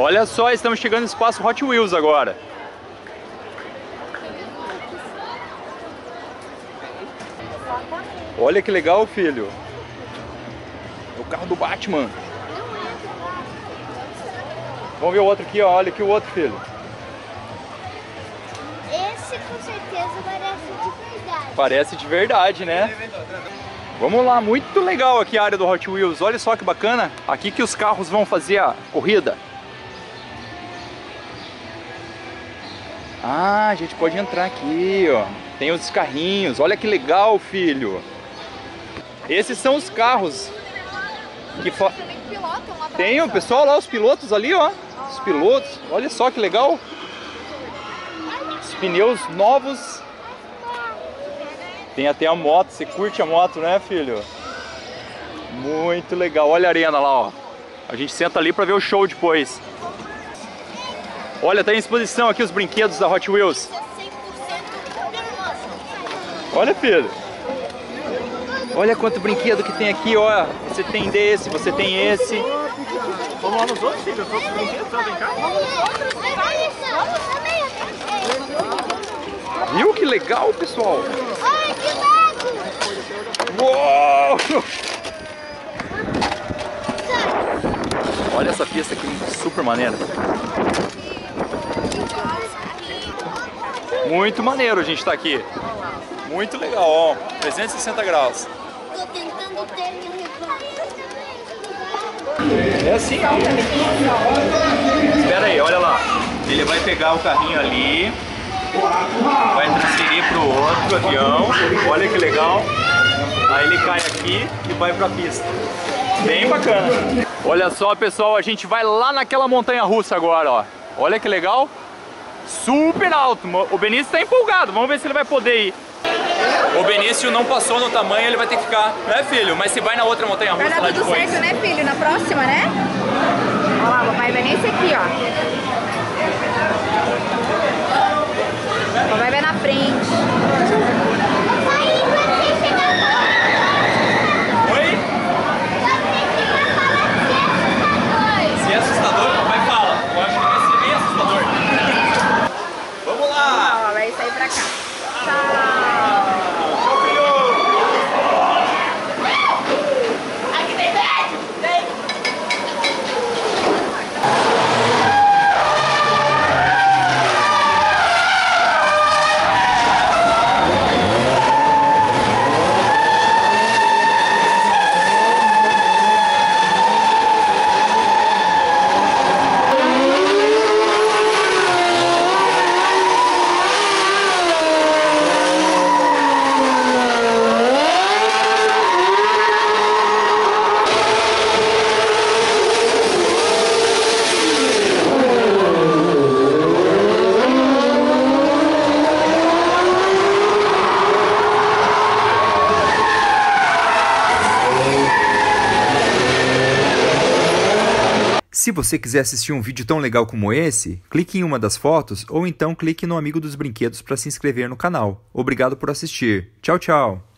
Olha só, estamos chegando no espaço Hot Wheels agora. Olha que legal, filho. É o carro do Batman. Vamos ver o outro aqui, ó. Olha aqui o outro, filho. Esse com certeza parece de verdade. Parece de verdade, né? Vamos lá, muito legal aqui a área do Hot Wheels. Olha só que bacana. Aqui que os carros vão fazer a corrida. Ah, a gente pode entrar aqui, ó. Tem os carrinhos. Olha que legal, filho. Esses são os carros que tem o pessoal lá, os pilotos ali, ó. Os pilotos. Olha só que legal. Os pneus novos. Tem até a moto. Você curte a moto, né, filho? Muito legal. Olha a arena lá, ó. A gente senta ali pra ver o show depois. Olha, tá em exposição aqui os brinquedos da Hot Wheels. Olha, filho. Olha quanto brinquedo que tem aqui, ó. Você tem desse, você tem esse. Vamos lá nos outros, filho. Os outros brinquedos, vem cá. Viu que legal, pessoal? Olha que lago! Uou! Olha essa pista aqui, super maneira. Muito maneiro a gente tá aqui. Muito legal, ó. 360 graus. Tô tentando ter meu É assim, ó. Espera aí, olha lá. Ele vai pegar o carrinho ali, vai transferir pro outro avião. Olha que legal. Aí ele cai aqui e vai pra pista. Bem bacana. Olha só, pessoal, a gente vai lá naquela montanha russa agora, ó. Olha que legal. Super alto. O Benício tá empolgado. Vamos ver se ele vai poder ir. O Benício não passou no tamanho, ele vai ter que ficar, né, filho? Mas se vai na outra montanha russa lá vai dar tudo depois. certo, né, filho? Na próxima, né? Olha lá, papai vai nesse aqui, ó. Papai vai na frente. Oi? Se é assustador, papai fala. Eu acho que vai ser bem assustador. Vamos lá! Ó, vai sair pra cá. Tchau. Se você quiser assistir um vídeo tão legal como esse, clique em uma das fotos ou então clique no amigo dos brinquedos para se inscrever no canal. Obrigado por assistir. Tchau, tchau!